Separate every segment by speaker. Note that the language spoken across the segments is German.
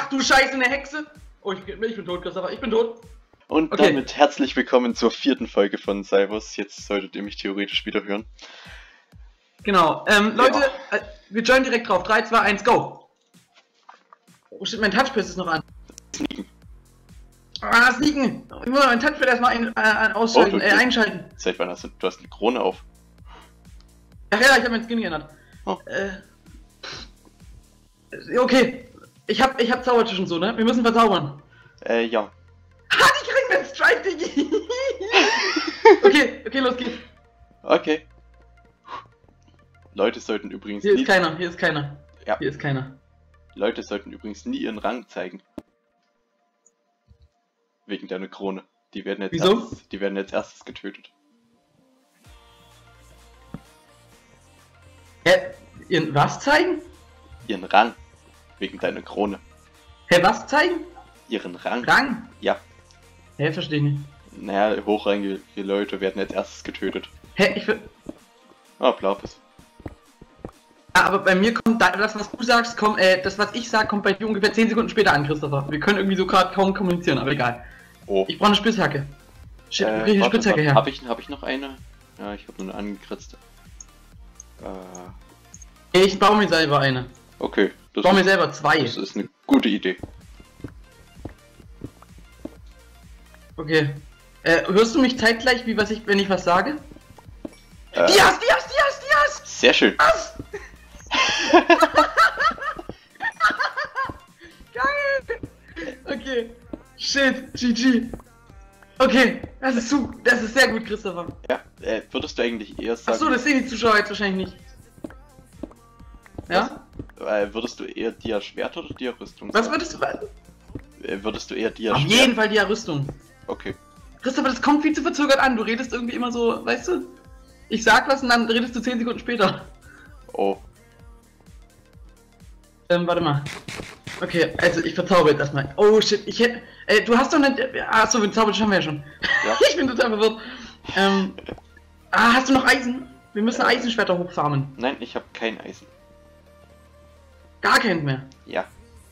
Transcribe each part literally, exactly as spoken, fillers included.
Speaker 1: Ach du Scheiße, eine Hexe! Oh, ich, ich bin tot, Christopher, ich bin tot.
Speaker 2: Und okay. Damit herzlich willkommen zur vierten Folge von Cybers. Jetzt solltet ihr mich theoretisch wieder hören.
Speaker 1: Genau, ähm, Leute, ja. äh, wir joinen direkt drauf. drei, zwei, eins, go! Oh shit, mein Touchpad ist noch an.
Speaker 2: Sneaken.
Speaker 1: Ah, Sneaken! Ich muss mein Touchpad erstmal ein, äh, ausschalten,
Speaker 2: oh, du,
Speaker 1: äh, einschalten.
Speaker 2: Seit wann hast du, du hast eine Krone auf?
Speaker 1: Ach ja, ich habe mein Skin geändert. Oh. Äh, okay, ich hab, ich hab Zaubertisch und so, ne? Wir müssen verzaubern.
Speaker 2: Äh, ja.
Speaker 1: Ha, die kriegen den Strike, Digi! Okay, okay, los geht's.
Speaker 2: Okay. Leute sollten übrigens
Speaker 1: Hier
Speaker 2: nie...
Speaker 1: ist keiner, hier ist keiner.
Speaker 2: Ja.
Speaker 1: Hier ist keiner.
Speaker 2: Leute sollten übrigens nie ihren Rang zeigen. Wegen deiner Krone. Die werden jetzt,
Speaker 1: Wieso?
Speaker 2: erstes, die werden jetzt erstes getötet.
Speaker 1: Hä? Ihren was zeigen?
Speaker 2: Ihren Rang. Wegen deiner Krone.
Speaker 1: Hä, was zeigen?
Speaker 2: Ihren Rang.
Speaker 1: Rang?
Speaker 2: Ja.
Speaker 1: Hä, verstehe ich nicht.
Speaker 2: Naja, hochrangige Leute werden jetzt erstes getötet.
Speaker 1: Hä, ich will...
Speaker 2: Ah, Blabis.
Speaker 1: Ah, aber bei mir kommt das, was du sagst, kommt, äh, das, was ich sag, kommt bei dir ungefähr zehn Sekunden später an, Christopher. Wir können irgendwie so gerade kaum kommunizieren, aber egal.
Speaker 2: Oh.
Speaker 1: Ich brauche eine Spitzhacke. Shit,
Speaker 2: äh,
Speaker 1: okay,
Speaker 2: warte,
Speaker 1: Spitzhacke
Speaker 2: warte.
Speaker 1: her.
Speaker 2: Hab ich, hab ich noch eine? Ja, ich habe nur eine angekritzte. Äh...
Speaker 1: Ich baue mir selber eine.
Speaker 2: Okay.
Speaker 1: Ich baue mir selber zwei.
Speaker 2: Das ist eine gute Idee.
Speaker 1: Okay. Äh, hörst du mich zeitgleich, wie was ich, wenn ich was sage?
Speaker 2: Äh,
Speaker 1: Dias, Dias, Dias, Dias!
Speaker 2: Sehr schön.
Speaker 1: Was? Geil! Okay. Shit, G G. Okay, das ist zu, das ist sehr gut, Christopher.
Speaker 2: Ja, äh, würdest du eigentlich eher sagen...
Speaker 1: Achso, das sehen die Zuschauer jetzt wahrscheinlich nicht. Ja?
Speaker 2: Äh, würdest du eher Dia Schwert oder Dia Rüstung
Speaker 1: Was
Speaker 2: sagen?
Speaker 1: würdest du...
Speaker 2: Äh, würdest du eher Dia
Speaker 1: Auf
Speaker 2: Schwert...
Speaker 1: jeden Fall Dia Rüstung.
Speaker 2: Okay.
Speaker 1: Christopher, das kommt viel zu verzögert an. Du redest irgendwie immer so, weißt du? Ich sag was und dann redest du zehn Sekunden später.
Speaker 2: Oh.
Speaker 1: Ähm, warte mal. Okay, also ich verzauber jetzt erstmal. Oh shit, ich hätte... Äh, du hast doch nicht... Achso, den Zaubertisch haben wir ja schon.
Speaker 2: Ja.
Speaker 1: Ich bin total verwirrt. Ähm... Ah, hast du noch Eisen? Wir müssen Eisenschwerter hochfarmen.
Speaker 2: Nein, ich habe kein Eisen.
Speaker 1: Gar keins mehr.
Speaker 2: Ja.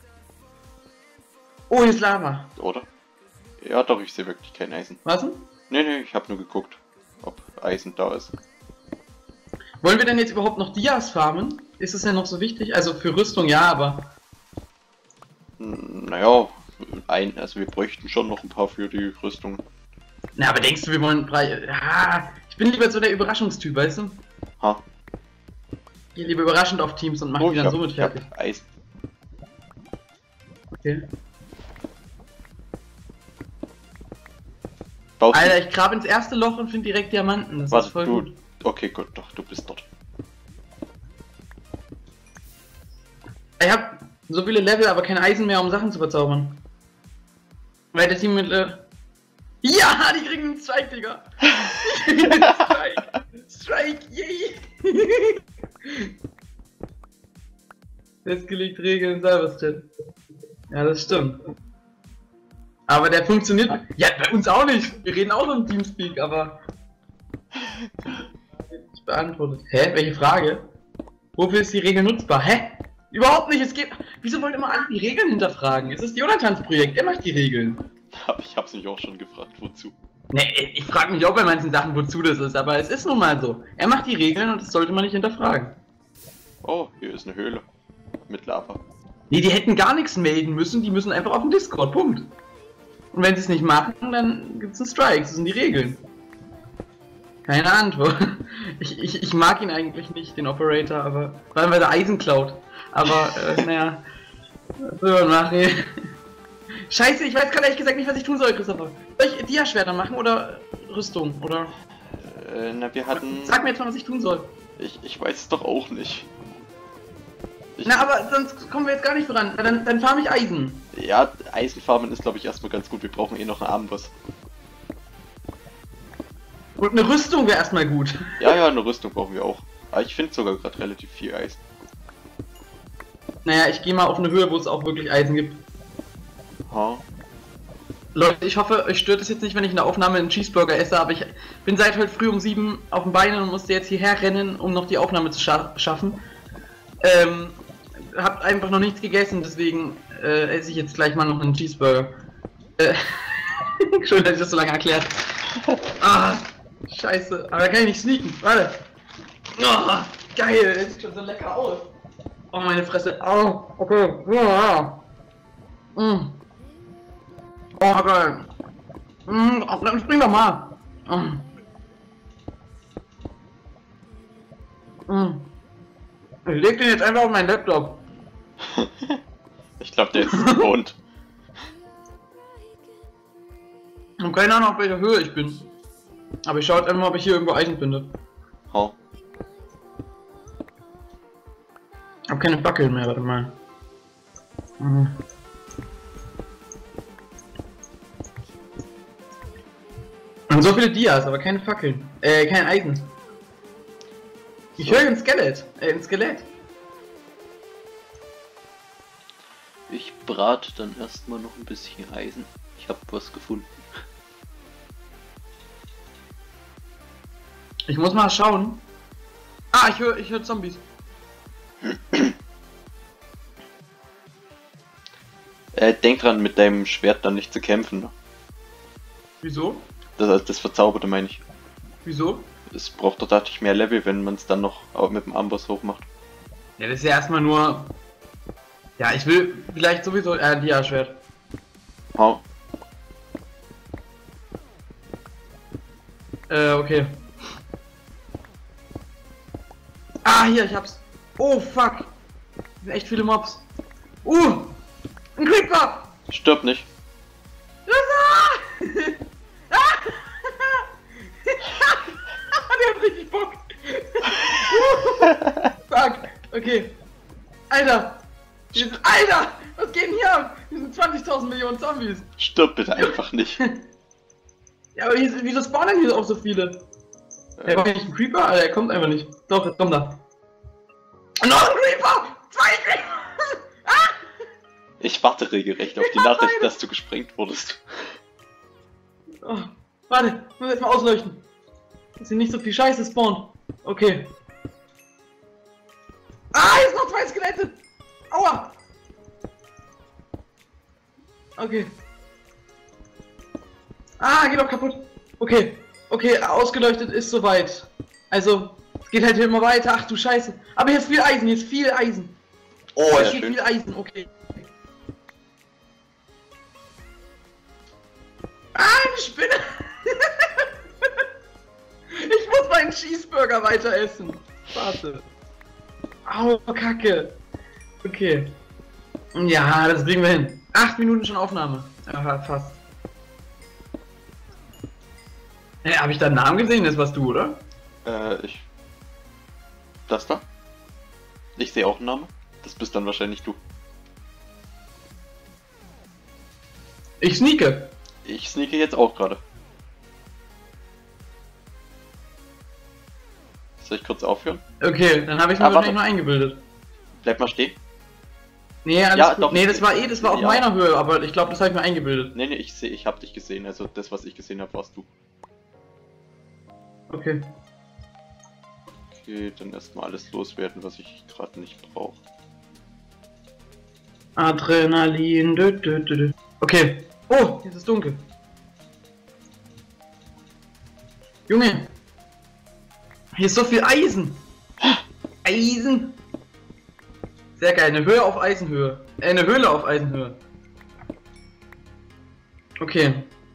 Speaker 1: Oh, hier ist Lava.
Speaker 2: Oder? Ja, doch, ich sehe wirklich kein Eisen.
Speaker 1: Was denn?
Speaker 2: Nee, nee, ich habe nur geguckt, ob Eisen da ist.
Speaker 1: Wollen wir denn jetzt überhaupt noch Dias farmen? Ist es ja noch so wichtig? Also für Rüstung ja, aber...
Speaker 2: Naja, ein, also wir bräuchten schon noch ein paar für die Rüstung.
Speaker 1: Na, aber denkst du, wir wollen... Ja, ich bin lieber so der Überraschungstyp, weißt du?
Speaker 2: Ha.
Speaker 1: Ich gehe lieber überraschend auf Teams und mach
Speaker 2: Oh,
Speaker 1: die dann
Speaker 2: hab,
Speaker 1: somit fertig.
Speaker 2: Ich hab Eisen.
Speaker 1: Okay.
Speaker 2: Baust
Speaker 1: Alter, ich grabe ins erste Loch und finde direkt Diamanten. Das
Speaker 2: Warte,
Speaker 1: ist voll
Speaker 2: du,
Speaker 1: gut.
Speaker 2: Okay, gut, doch, du bist dort.
Speaker 1: Ich hab so viele Level, aber kein Eisen mehr, um Sachen zu verzaubern. Weil das Team mit... Äh... Ja, die kriegen einen Strike, Digga! Die kriegen einen Strike! Strike, yay! Festgelegt Regeln, Cyberchat. Ja, das stimmt. Aber der funktioniert... Ja, bei uns auch nicht! Wir reden auch nur im Teamspeak, aber... Nicht beantwortet. Hä? Welche Frage? Wofür ist die Regel nutzbar? Hä? Überhaupt nicht, es geht... Wieso wollt immer alle die Regeln hinterfragen? Es ist Jonathans Projekt, er macht die Regeln.
Speaker 2: Ich hab's mich auch schon gefragt, wozu.
Speaker 1: Ne, ich frage mich auch bei manchen Sachen, wozu das ist, aber es ist nun mal so. Er macht die Regeln und das sollte man nicht hinterfragen.
Speaker 2: Oh, hier ist eine Höhle. Mit Lava.
Speaker 1: Nee, die hätten gar nichts melden müssen, die müssen einfach auf den Discord, Punkt. Und wenn sie es nicht machen, dann gibt's einen Strike, das sind die Regeln. Keine Antwort. Ich, ich, ich mag ihn eigentlich nicht, den Operator, aber... Vor allem, weil er Eisen klaut. Aber, äh, naja... Was soll man machen? Scheiße, ich weiß gerade ehrlich gesagt nicht, was ich tun soll, Christopher. Soll ich Dia-Schwerter machen oder Rüstung, oder?
Speaker 2: Äh, na, wir hatten...
Speaker 1: Sag mir jetzt mal, was ich tun soll.
Speaker 2: Ich, ich weiß es doch auch nicht. Ich
Speaker 1: Na, aber sonst kommen wir jetzt gar nicht voran. Na, dann, dann farm ich Eisen.
Speaker 2: Ja, Eisenfarmen ist, glaube ich, erstmal ganz gut. Wir brauchen eh noch einen Abendboss.
Speaker 1: Und eine Rüstung wäre erstmal gut.
Speaker 2: Ja, ja, eine Rüstung brauchen wir auch. Aber ich finde sogar gerade relativ viel Eisen.
Speaker 1: Naja, ich gehe mal auf eine Höhe, wo es auch wirklich Eisen gibt.
Speaker 2: Ha.
Speaker 1: Leute, ich hoffe, euch stört es jetzt nicht, wenn ich in der Aufnahme einen Cheeseburger esse, aber ich bin seit heute früh um sieben auf den Beinen und musste jetzt hierher rennen, um noch die Aufnahme zu scha schaffen. Ähm, hab einfach noch nichts gegessen, deswegen äh, esse ich jetzt gleich mal noch einen Cheeseburger. Äh, Schön, dass ich das so lange erklärt. Ah, scheiße. Aber da kann ich nicht sneaken. Warte. Oh, geil, das sieht schon so lecker aus. Oh, meine Fresse. Oh, okay. Ja. Mm. Oh, geil. Mm, oh, dann spring doch mal. Mm. Mm. Ich leg den jetzt einfach auf meinen Laptop.
Speaker 2: Ich glaube, der ist gewohnt.
Speaker 1: Ich habe keine Ahnung, auf welcher Höhe ich bin. Aber ich schaue jetzt einfach mal, ob ich hier irgendwo Eisen finde.
Speaker 2: Oh.
Speaker 1: Ich habe keine Fackeln mehr, warte mal. Mhm. Und so viele Dias, aber keine Fackeln. Äh, kein Eisen. Ich
Speaker 2: So.
Speaker 1: höre ein Skelett. Äh, ein Skelett.
Speaker 2: Ich brate dann erstmal noch ein bisschen Eisen. Ich habe was gefunden.
Speaker 1: Ich muss mal schauen. Ah, ich höre ich hör Zombies.
Speaker 2: Äh, denk dran, mit deinem Schwert dann nicht zu kämpfen. Ne?
Speaker 1: Wieso?
Speaker 2: Das, das Verzauberte meine ich.
Speaker 1: Wieso?
Speaker 2: Es braucht doch dadurch mehr Level, wenn man es dann noch auch mit dem Amboss hochmacht.
Speaker 1: Ja, das ist ja erstmal nur... Ja, ich will vielleicht sowieso... Äh, Dia-Schwert.
Speaker 2: Hau.
Speaker 1: Äh, okay. Ah, hier, ich hab's. Oh, fuck. Das sind echt viele Mobs. Uh! Ein Creeper!
Speaker 2: Stirb nicht.
Speaker 1: Der hat richtig Bock. Fuck. Okay. Alter. Dieses, Alter! Was geht denn hier ab? Hier sind zwanzigtausend Millionen Zombies.
Speaker 2: Stirb bitte einfach nicht.
Speaker 1: Ja, aber hier, wieso spawnen hier auch so viele? Er war nicht ein Creeper? Alter, er kommt einfach nicht. Doch, jetzt kommt er. Noch ein Creeper! Zwei Creeper! Ah!
Speaker 2: Ich warte regelrecht auf die Nachricht, dass du gesprengt wurdest.
Speaker 1: Oh, warte, ich muss jetzt mal ausleuchten. Dass hier nicht so viel Scheiße spawnt. Okay. Ah, hier sind noch zwei Skelette! Aua! Okay. Ah, geht doch kaputt. Okay. Okay, ausgeleuchtet ist soweit. Also, es geht halt hier immer weiter. Ach du Scheiße. Aber hier ist viel Eisen, hier ist viel Eisen. Oh,
Speaker 2: Sehr
Speaker 1: es geht
Speaker 2: schön.
Speaker 1: viel Eisen, okay. Ah, eine Spinne! Ich muss meinen Cheeseburger weiter essen. Warte. Au, Kacke. Okay. Ja, das kriegen wir hin. Acht Minuten schon Aufnahme. Ja, fast. Hey, habe ich da einen Namen gesehen? Das warst du, oder?
Speaker 2: Äh, ich... Das da? Ich sehe auch einen Namen. Das bist dann wahrscheinlich du.
Speaker 1: Ich sneake.
Speaker 2: Ich sneake jetzt auch gerade. Soll ich kurz aufhören?
Speaker 1: Okay, dann habe ich mir
Speaker 2: Ah,
Speaker 1: wahrscheinlich
Speaker 2: warte.
Speaker 1: nur eingebildet.
Speaker 2: Bleib mal stehen.
Speaker 1: Nee, alles
Speaker 2: Ja,
Speaker 1: gut.
Speaker 2: doch.
Speaker 1: Nee, das war eh, das war auf
Speaker 2: Ja.
Speaker 1: meiner Höhe, aber ich glaube, das habe ich mir eingebildet.
Speaker 2: Nee, nee, ich sehe, ich hab dich gesehen. Also das, was ich gesehen habe, warst du.
Speaker 1: Okay.
Speaker 2: Okay, dann erstmal alles loswerden, was ich gerade nicht brauche.
Speaker 1: Adrenalin. Dü, dü, dü, dü. Okay. Oh, jetzt ist dunkel. Junge. Hier ist so viel Eisen. Eisen. Sehr geil. Eine Höhe auf Eisenhöhe. Äh, eine Höhle auf Eisenhöhe. Okay.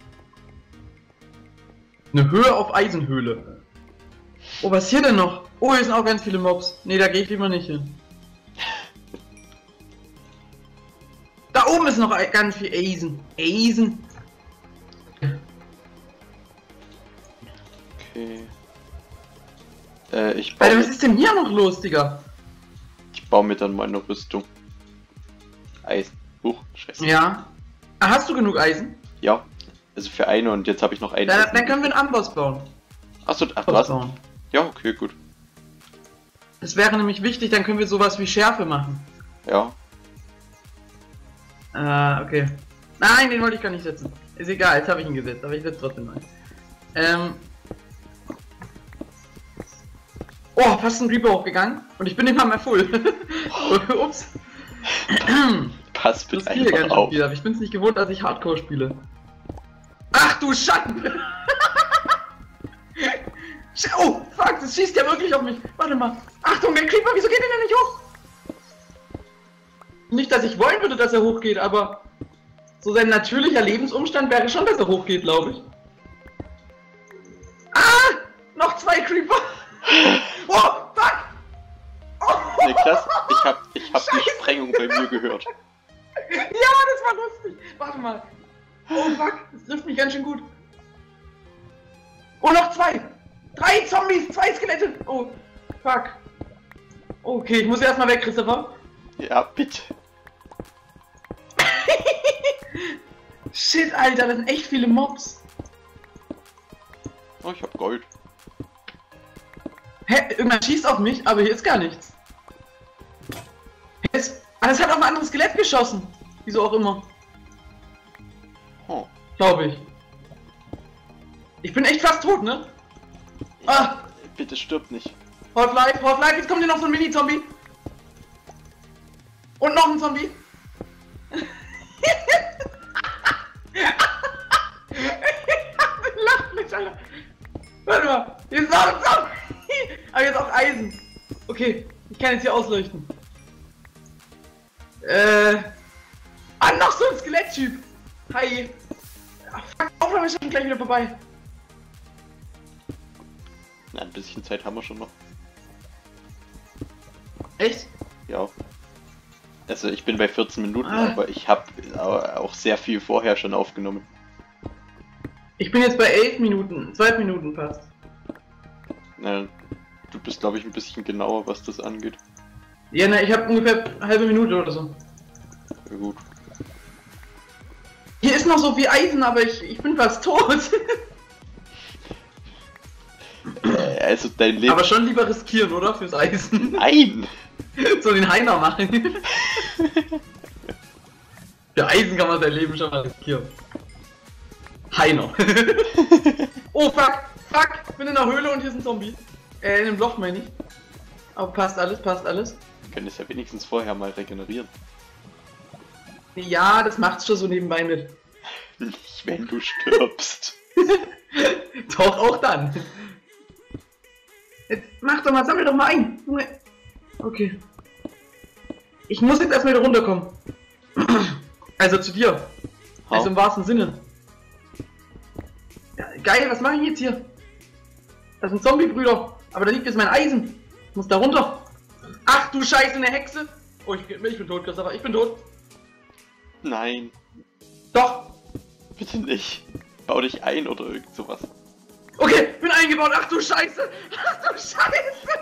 Speaker 1: Eine Höhe auf Eisenhöhle. Oh, was ist hier denn noch? Oh, hier sind auch ganz viele Mobs. Nee, da gehe ich lieber nicht hin. Da oben ist noch ein- ganz viel Eisen. Eisen.
Speaker 2: Okay. Äh, ich baue,
Speaker 1: Alter, was
Speaker 2: mir,
Speaker 1: ist denn hier noch los, Digga?
Speaker 2: ich baue mir dann meine Rüstung. Eisen. Huch, scheiße.
Speaker 1: Ja. Ah, hast du genug Eisen?
Speaker 2: Ja. Also für eine und jetzt habe ich noch einen.
Speaker 1: Dann,
Speaker 2: Eisen.
Speaker 1: dann können wir einen Amboss bauen.
Speaker 2: Achso, ach, du hast.
Speaker 1: bauen.
Speaker 2: Ja, okay, gut.
Speaker 1: Das wäre nämlich wichtig, dann können wir sowas wie Schärfe machen.
Speaker 2: Ja.
Speaker 1: Ah, okay. Nein, den wollte ich gar nicht setzen. Ist egal, jetzt habe ich ihn gesetzt, aber ich setze trotzdem mal. Ähm. Oh, fast ein Creeper hochgegangen und ich bin nicht mal mehr full. Ups.
Speaker 2: Pass bitte
Speaker 1: Das spiele
Speaker 2: einfach
Speaker 1: ganz
Speaker 2: auf.
Speaker 1: viel, aber ich bin's nicht gewohnt, dass ich Hardcore spiele. Ach du Schatten! Oh, fuck, das schießt ja wirklich auf mich. Warte mal. Achtung, der Creeper, wieso geht der denn nicht hoch? Nicht, dass ich wollen würde, dass er hochgeht, aber so sein natürlicher Lebensumstand wäre schon, dass er hochgeht, glaube ich. Ah! Noch zwei Creeper! Oh, fuck! Oh.
Speaker 2: Niklas, ich hab, ich hab die
Speaker 1: Scheiße.
Speaker 2: Sprengung bei mir gehört.
Speaker 1: Ja, das war lustig. Warte mal. Oh fuck, das trifft mich ganz schön gut. Oh, noch zwei. Drei Zombies, zwei Skelette. Oh, fuck. Okay, ich muss erstmal weg, Christopher.
Speaker 2: Ja, bitte.
Speaker 1: Shit, Alter, das sind echt viele Mobs.
Speaker 2: Oh, ich hab Gold.
Speaker 1: Hä, irgendwann schießt auf mich, aber hier ist gar nichts. Es, ah, das hat auf ein anderes Skelett geschossen. Wieso auch immer.
Speaker 2: Oh.
Speaker 1: Glaube ich. Ich bin echt fast tot, ne? Ah,
Speaker 2: Bitte stirb nicht.
Speaker 1: Half-Life, Half-Life, jetzt kommt hier noch so ein Mini-Zombie. Und noch ein Zombie. Lacht mich, Alter. Warte mal, hier ist noch ein Zombie. Aber jetzt auch Eisen. Okay, ich kann jetzt hier ausleuchten. Äh. Ah, noch so ein Skeletttyp. Hi. Ach, fuck, Aufnahme ist schon gleich wieder vorbei.
Speaker 2: Na, ein bisschen Zeit haben wir schon noch.
Speaker 1: Echt?
Speaker 2: Ja. Also ich bin bei vierzehn Minuten,
Speaker 1: Ah.
Speaker 2: aber ich habe auch sehr viel vorher schon aufgenommen.
Speaker 1: Ich bin jetzt bei elf Minuten, zwölf Minuten fast.
Speaker 2: Na, du bist glaube ich ein bisschen genauer, was das angeht.
Speaker 1: Ja, ne, ich habe ungefähr eine halbe Minute oder so.
Speaker 2: Ja, gut.
Speaker 1: Hier ist noch so viel Eisen, aber ich, ich bin fast tot.
Speaker 2: Äh, also dein Leben...
Speaker 1: Aber schon lieber riskieren, oder? Fürs Eisen.
Speaker 2: Nein!
Speaker 1: So den Heiner machen. Für Eisen kann man sein Leben schon mal riskieren. Heiner. Oh fuck, fuck, ich bin in der Höhle und hier ist ein Zombie. Äh, in einem Loch meine ich. Aber passt alles, passt alles.
Speaker 2: Wir können es ja wenigstens vorher mal regenerieren.
Speaker 1: Ja, das macht's schon so nebenbei mit.
Speaker 2: Nicht, wenn du stirbst.
Speaker 1: Doch, auch dann. Jetzt mach doch mal, sammel doch mal ein. Junge. Okay. Ich muss jetzt erstmal wieder runterkommen. Also zu dir.
Speaker 2: Ha?
Speaker 1: Also im wahrsten Sinne. Ja, geil, was mache ich jetzt hier? Das sind Zombie-Brüder. Aber da liegt jetzt mein Eisen. Ich muss da runter. Ach du Scheiße, eine Hexe. Oh, ich, ich bin tot, Christopher. Ich bin tot.
Speaker 2: Nein,
Speaker 1: Doch.
Speaker 2: bitte nicht. Bau dich ein oder irgend sowas.
Speaker 1: Okay, bin eingebaut. Ach du Scheiße. Ach du Scheiße.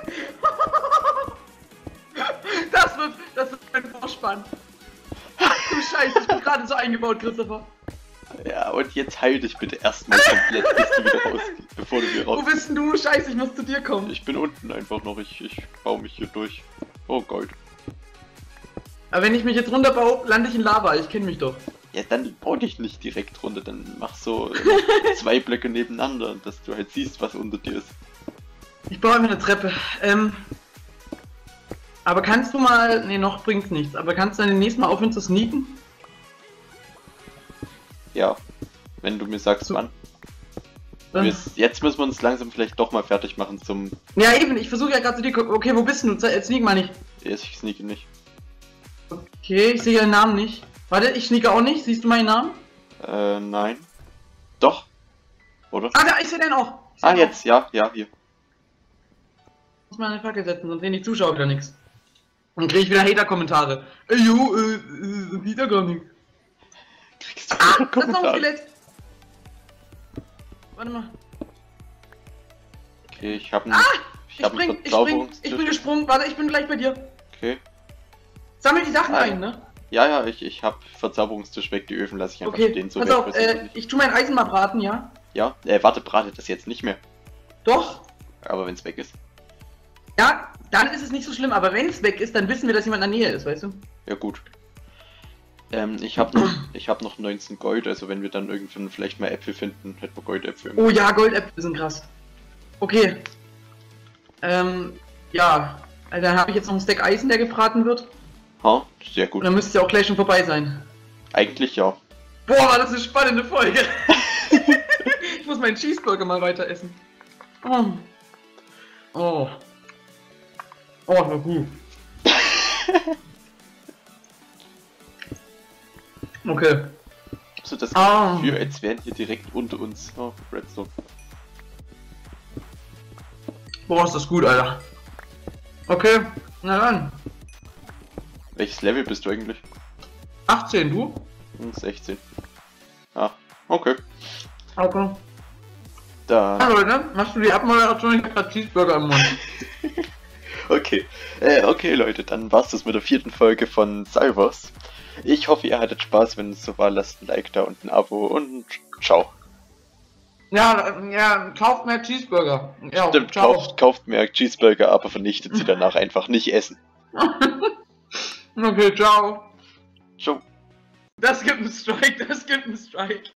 Speaker 1: Das wird, das wird ein Vorspann. Ach du Scheiße, ich bin gerade so eingebaut, Christopher.
Speaker 2: Ja, und jetzt heil dich bitte erstmal komplett, bis du wieder rausgehst, bevor du wieder
Speaker 1: Wo
Speaker 2: raus.
Speaker 1: bist denn du? Scheiße, ich muss zu dir kommen.
Speaker 2: Ich bin unten einfach noch, ich, ich baue mich hier durch. Oh Gold.
Speaker 1: Aber wenn ich mich jetzt runterbaue, lande ich in Lava. Ich kenne mich doch.
Speaker 2: Ja, dann bau dich nicht direkt runter, dann mach so zwei Blöcke nebeneinander, dass du halt siehst, was unter dir ist.
Speaker 1: Ich baue einfach eine Treppe. Ähm. Aber kannst du mal. Ne, noch bringt's nichts. Aber kannst du dann nächstes Mal aufhören zu sneaken?
Speaker 2: Ja, wenn du mir sagst,
Speaker 1: So.
Speaker 2: wann.
Speaker 1: Dann,
Speaker 2: Wir, jetzt müssen wir uns langsam vielleicht doch mal fertig machen zum...
Speaker 1: ja, eben. Ich versuche ja gerade zu dir. gu- Okay, wo bist denn du? Ze- Sneak mal nicht.
Speaker 2: Ich sneake nicht.
Speaker 1: Okay, ich sehe deinen Namen nicht. Warte, ich sneake auch nicht. Siehst du meinen Namen?
Speaker 2: Äh, nein. Doch. Oder?
Speaker 1: Ah, da, ich sehe deinen auch. Ich seh
Speaker 2: Ah,
Speaker 1: den auch.
Speaker 2: jetzt, ja, ja, hier.
Speaker 1: Ich muss mal eine Fackel setzen, sonst sehen die Zuschauer wieder nichts. Dann kriege ich wieder Hater-Kommentare. Ey, jo, äh, äh, sieht ja gar nichts.
Speaker 2: Kriegst du
Speaker 1: Ah,
Speaker 2: einen
Speaker 1: das ist noch ein
Speaker 2: Kommentar?
Speaker 1: Skelett. Warte mal.
Speaker 2: Okay, ich habe
Speaker 1: Ah,
Speaker 2: ich
Speaker 1: ich
Speaker 2: hab
Speaker 1: spring,
Speaker 2: einen
Speaker 1: ich spring, ich bin
Speaker 2: Verzauberungstisch.
Speaker 1: gesprungen. Warte, ich bin gleich bei dir.
Speaker 2: Okay.
Speaker 1: Sammel die Sachen
Speaker 2: Ah,
Speaker 1: ein, ne?
Speaker 2: Ja, ja, ich, ich hab Verzauberungstisch weg, die Öfen lasse ich einfach
Speaker 1: Okay,
Speaker 2: stehen. So
Speaker 1: pass
Speaker 2: weit
Speaker 1: auf,
Speaker 2: weiß ich
Speaker 1: äh,
Speaker 2: nicht.
Speaker 1: ich tu mein Eisen mal braten, ja?
Speaker 2: Ja, äh, warte, brate das jetzt nicht mehr.
Speaker 1: Doch.
Speaker 2: Aber wenn es weg ist.
Speaker 1: Ja, dann ist es nicht so schlimm, aber wenn es weg ist, dann wissen wir, dass jemand in der Nähe ist, weißt du?
Speaker 2: Ja gut. Ähm, ich habe noch, ich hab noch neunzehn Gold, also wenn wir dann irgendwann vielleicht mal Äpfel finden, hätten wir Goldäpfel.
Speaker 1: Oh ja, Goldäpfel sind krass. Okay. Ähm, ja. Also dann habe ich jetzt noch einen Stack Eisen, der gebraten wird.
Speaker 2: Ha, sehr gut.
Speaker 1: Und dann müsste es ja auch gleich schon vorbei sein.
Speaker 2: Eigentlich ja.
Speaker 1: Boah, war das eine spannende Folge. Ich muss meinen Cheeseburger mal weiter essen. Oh. Oh. Oh, war gut. Okay.
Speaker 2: So das
Speaker 1: Ah.
Speaker 2: Gefühl, als wären hier direkt unter uns. Oh, Redstone.
Speaker 1: Boah, ist das gut, Alter. Okay, na dann.
Speaker 2: Welches Level bist du eigentlich?
Speaker 1: achtzehn, du?
Speaker 2: Hm, sechzehn. Ah, okay.
Speaker 1: Okay.
Speaker 2: Dann.
Speaker 1: Ja, Leute, machst du die Abmoderation? Ich hab grad Cheeseburger im Mund.
Speaker 2: Okay. Äh, okay, Leute, dann war's das mit der vierten Folge von Salvos. Ich hoffe, ihr hattet Spaß. Wenn es so war, lasst ein Like da und ein Abo und ciao.
Speaker 1: Ja, ja, kauft mehr Cheeseburger. Ja,
Speaker 2: Stimmt,
Speaker 1: ciao.
Speaker 2: kauft, kauft mehr Cheeseburger, aber vernichtet sie danach einfach nicht essen.
Speaker 1: Okay, ciao.
Speaker 2: Ciao.
Speaker 1: Das gibt einen Strike, das gibt einen Strike.